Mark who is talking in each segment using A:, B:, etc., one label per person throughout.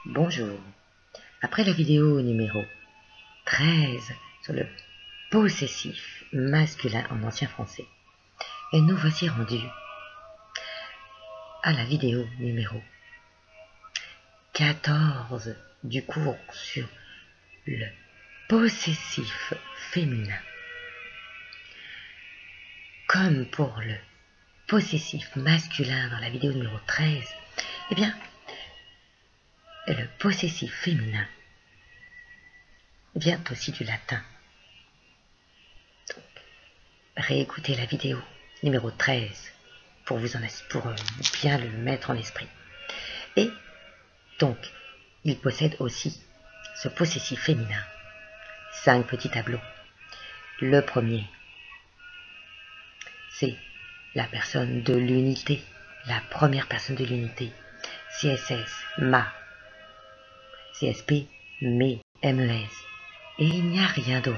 A: Bonjour. Après la vidéo numéro 13 sur le possessif masculin en ancien français, et nous voici rendus à la vidéo numéro 14 du cours sur le possessif féminin. Comme pour le possessif masculin dans la vidéo numéro 13, eh bien, le possessif féminin vient aussi du latin. Donc, réécoutez la vidéo numéro 13 pour bien le mettre en esprit. Et donc, il possède aussi ce possessif féminin 5 petits tableaux. Le premier, c'est la personne de l'unité, la première personne de l'unité, CSS, ma, CSP, mes, MES, et il n'y a rien d'autre.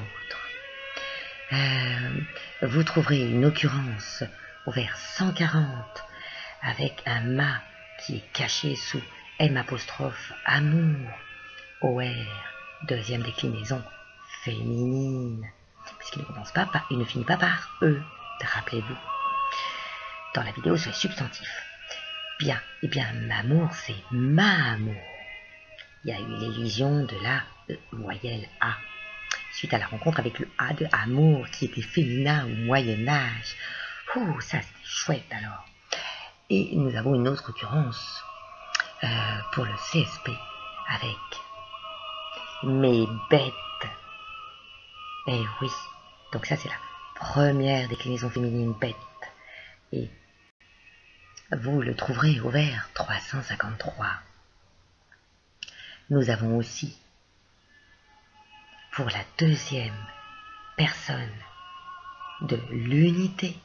A: Vous trouverez une occurrence au vers 140 avec un ma qui est caché sous M apostrophe amour, OR, deuxième déclinaison féminine, puisqu'il ne finit pas par E, rappelez-vous, dans la vidéo sur les substantifs. Bien, et bien, m'amour, c'est ma amour. Il y a eu l'illusion de la voyelle A, suite à la rencontre avec le A de amour, qui était féminin au Moyen-Âge. Ouh, ça c'était chouette alors. Et nous avons une autre occurrence pour le CSP avec mes bêtes. Et oui, donc ça c'est la première déclinaison féminine bête. Et vous le trouverez au vers 353. Nous avons aussi, pour la deuxième personne de l'unité,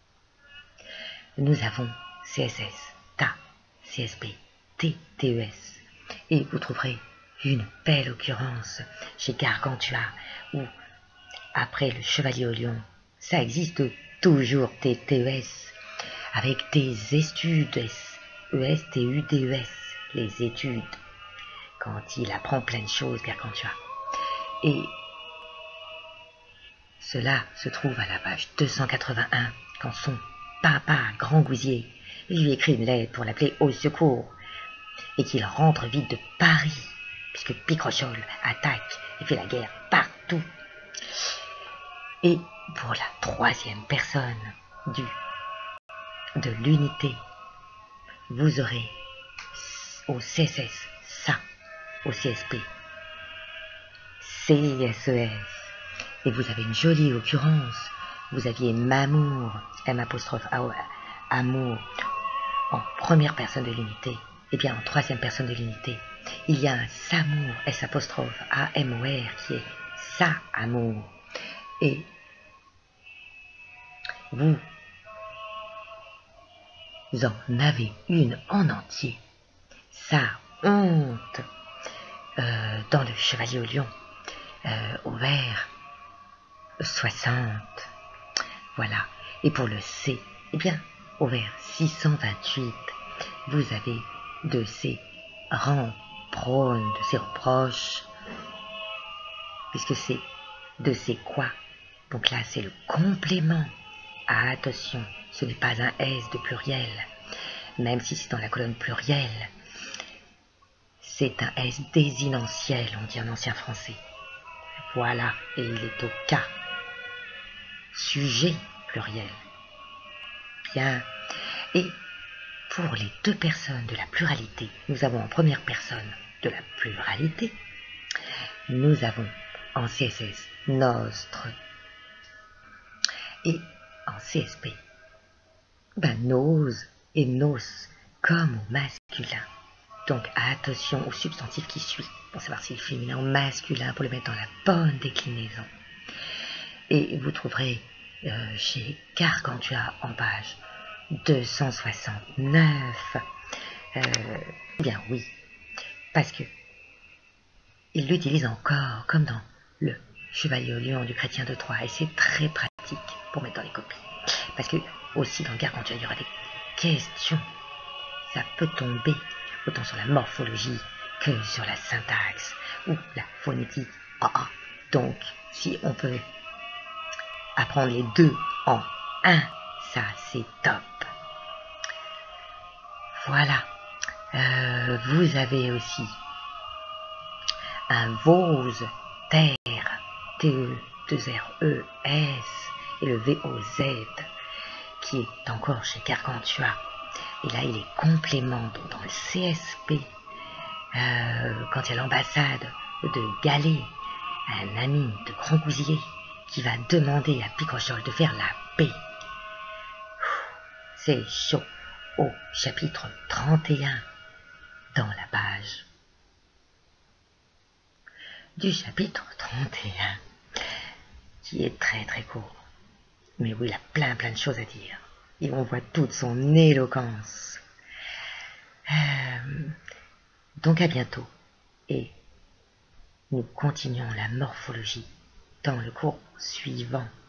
A: nous avons CSS, ta, CSP, T, TES. Et vous trouverez une belle occurrence chez Gargantua, où, après le Chevalier au Lion, ça existe toujours TES, avec des études, ESTUDES, les études, quand il apprend plein de choses, Gargantua. Et cela se trouve à la page 281, quand son papa, Grand Gousier, lui écrit une lettre pour l'appeler au secours, et qu'il rentre vite de Paris, puisque Picrochole attaque et fait la guerre partout. Et pour la troisième personne de l'unité, vous aurez au CSS, ça, au CSP, CSES, et vous avez une jolie occurrence. Vous aviez m'amour, M apostrophe amour, en première personne de l'unité. Et bien en troisième personne de l'unité, il y a un s'amour, S apostrophe AMOR, qui est ça amour. Et vous en avez une en entier, ça honte, dans le Chevalier au Lion, au vers 60. Voilà. Et pour le C, eh bien, au vers 628, vous avez de ces rangs prônes, de ces reproches, puisque c'est de ces quoi. Donc là, c'est le complément. Ah, attention, ce n'est pas un S de pluriel, même si c'est dans la colonne plurielle. C'est un S désinentiel, on dit en ancien français. Voilà, et il est au cas. Sujet pluriel. Bien. Et pour les deux personnes de la pluralité, nous avons en première personne de la pluralité, nous avons en CSS nostre, et en CSP, nos et nos, comme au masculin. Donc attention au substantif qui suit, pour savoir s'il est féminin ou masculin, pour le mettre dans la bonne déclinaison. Et vous trouverez chez Gargantua en page 269, bien oui, parce que il l'utilise encore comme dans le Chevalier au Lion du Chrétien de Troyes, et c'est très pratique pour mettre dans les copies. Parce que aussi dans Gargantua, il y aura des questions, ça peut tomber autant sur la morphologie que sur la syntaxe ou la phonétique AA. Donc, si on peut apprendre les deux en un, ça c'est top. Voilà. Vous avez aussi un Vose, terre, T-E-2-R-E-S, et le V-O-Z, qui est encore chez Gargantua. Et là, il est complément dans le CSP, quand il y a l'ambassade de Galais, un ami de Grandgousier, qui va demander à Picrochole de faire la paix. C'est chaud. Au chapitre 31, dans la page du chapitre 31, qui est très très court, mais où il a plein de choses à dire, et on voit toute son éloquence. Donc à bientôt, et nous continuons la morphologie dans le cours suivant.